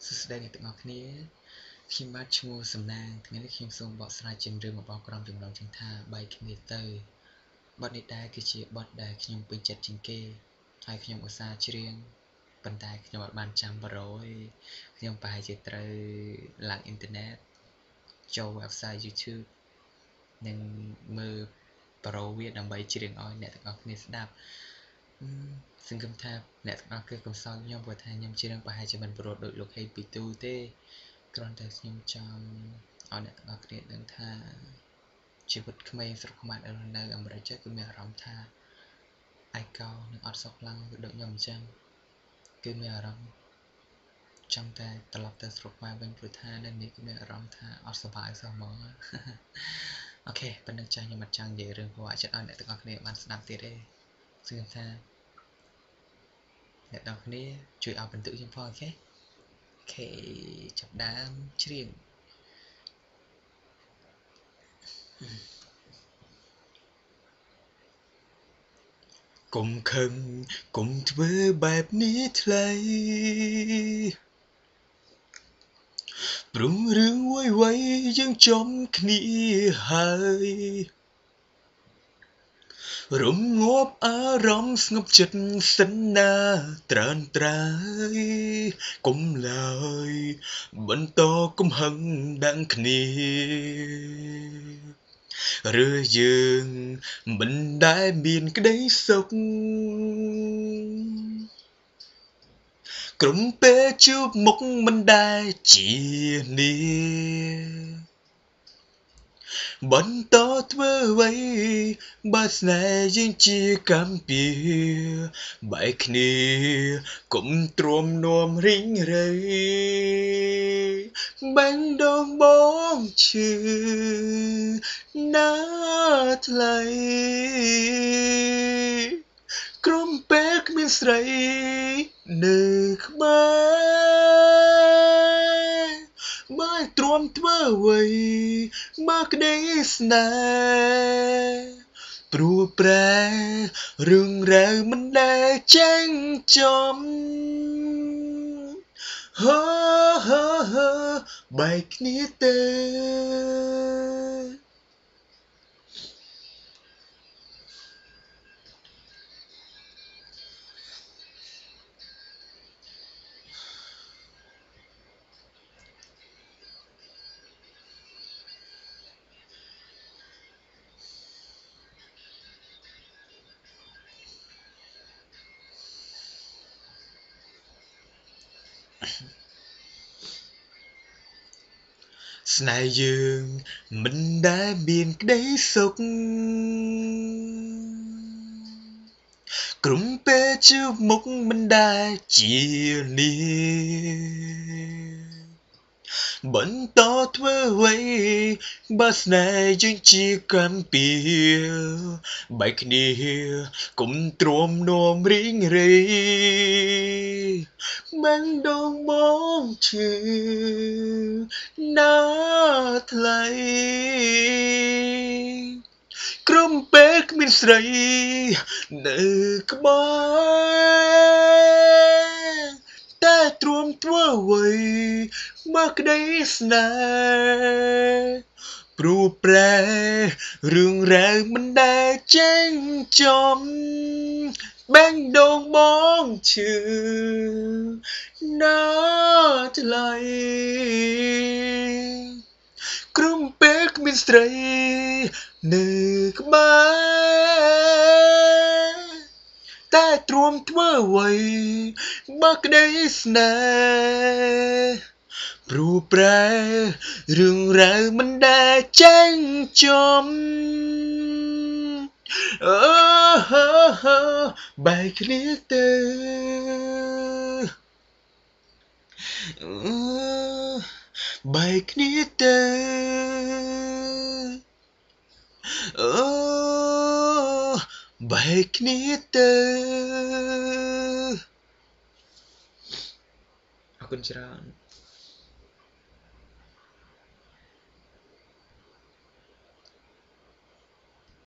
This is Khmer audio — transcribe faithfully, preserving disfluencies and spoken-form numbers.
សួស្តីអ្នកទាំងអស់គ្នាខ្ញុំបាទឈ្មោះសំណាងថ្ងៃនេះខ្ញុំសូមបកស្រាយជារឿងរបស់ក្រុមចំណងជើងថាបែកគ្នាទៅបទនេះដែរគឺជាបទដែលខ្ញុំពេញចិត្តជាងគេហើយខ្ញុំឧស្សាហ៍ច្រៀងប៉ុន្តែខ្ញុំអត់បានចាំបរិយខ្ញុំប្រហែលជាត្រូវឡើងអ៊ីនធឺណិតចូល website YouTube និងមើលបរិយវាដើម្បីច្រៀងឲ្យអ្នកទាំងអស់គ្នាស្ដាប់សង្ឃឹមថាអ្នកទាំងអស់គឺកំសត់ខ្ញុំព្រោះថាខ្ញុំច្រៀងប្រហែលជាមិនព្រោះដូចលោកហេពីទូទេគ្រាន់តែខ្ញុំចង់ឲ្យអ្នកទាំងអស់គ្នាដឹងថាជីវិតក្មេងស្រុកខ្មែរដែលនៅអាមេរិកគឺមានអារម្មណ៍ថាឯកោនិងអត់សុខខ្លាំងដូចខ្ញុំអញ្ចឹងគឺមានអារម្មណ៍ចង់តែត្រឡប់ទៅស្រុកខ្មែរវិញព្រោះថានៅនេះគឺមានអារម្មណ៍ថាអត់សុបាយសោះហ្មងអូខេប៉ុណ្្នឹងចាស់ខ្ញុំអត់ចង់និយាយរឿងប្រវត្តិចិត្តឲ្យអ្នកទាំងអស់គ្នាបានស្ដាប់ទៀតទេសង្ឃឹមថាអ្នកទាំងអស់គ្នាជួយឲ្យបន្ទុកខ្ញុំផងអូខេអូខេចាប់ដើមច្រៀងកុំខឹងកុំធ្វើបែបនេះថ្លៃព្រោះរឿងវ័យវ័យយើងចំគ្នាហើយរំងាប់អារម្មណ៍ស្ងប់ចិត្តសិនណាត្រានត្រើយកុំឡើយបន្តកំហឹងដឹងគ្នាឬយើងមិនដែលមានក្តីសុខក្រុមពេលជួបមុខមិនដែលជានេះបន្តធ្វើអ្វីបើស្នេហ៍យើងជាកម្មពៀបែកគ្នាកុំទ្រាំនាំរីងរៃបាញ់ដងបងឈឺណាថ្លៃក្រុមពេលគ្មានស្រីនៅក្បែរបើទ្រាំធ្វើអ្វីបើក្តីស្នេហ៍ព្រោះប្រែរឿងរ៉ាវមិនដែលចេញចំហឺហឺហឺបែកគ្នាទៅស្នេហ៍យើងមិនដែលមានក្តីសុខក្រុមពេលជួបមុខមិនដែលជានេះបន្តធ្វើអ្វីបើស្នេហ៍យើងជាកម្មពៀបែកគ្នាកុំទ្រាំនាំរីងរៃបាញ់ដងបងឈឺណាថ្លៃក្រុមពេលគ្មានស្រីនៅក្បែរតែទ្រាំធ្វើអ្វីមកក្តីស្នេហ៍ព្រោះប្រែរឿងរ៉ាវមិនដែលចេញចំបាញ់ដងបងឈឺណាថ្លៃក្រុមពេលគ្មានស្រីនៅក្បែរតែទ្រាំធ្វើអ្វីបើក្តីស្នេហ៍ព្រោះប្រែរឿងរ៉ាវមិនដែលចេញចំអឺហឺហឺបែកគ្នាទៅអឺបែកគ្នាទៅអឺបែកគ្នាទៅអរគុណច្រើន